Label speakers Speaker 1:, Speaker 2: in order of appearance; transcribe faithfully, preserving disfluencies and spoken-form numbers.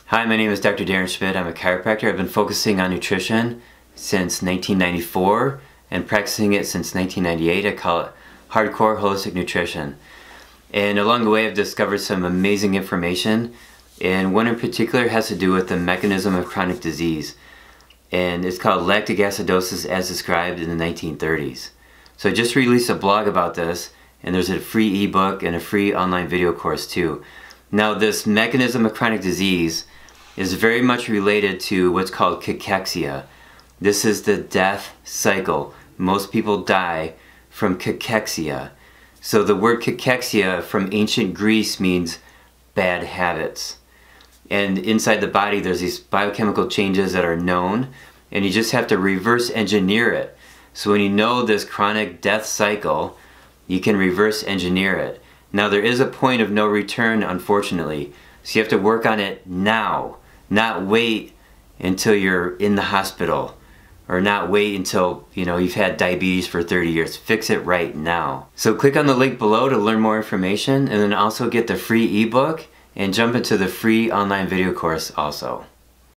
Speaker 1: Hi, my name is Doctor Darren Schmidt. I'm a chiropractor. I've been focusing on nutrition since nineteen ninety-four and practicing it since nineteen ninety-eight. I call it hardcore holistic nutrition. And along the way I've discovered some amazing information, and one in particular has to do with the mechanism of chronic disease. And it's called lactic acidosis as described in the nineteen thirties. So I just released a blog about this, and there's a free ebook and a free online video course too. Now, this mechanism of chronic disease is very much related to what's called cachexia. This is the death cycle. Most people die from cachexia. So the word cachexia from ancient Greece means bad habits. And inside the body there's these biochemical changes that are known, and you just have to reverse engineer it. So when you know this chronic death cycle, you can reverse engineer it. Now, there is a point of no return, unfortunately. So you have to work on it now, not wait until you're in the hospital, or not wait until, you know, you've had diabetes for thirty years. Fix it right now. So click on the link below to learn more information, and then also get the free ebook and jump into the free online video course also.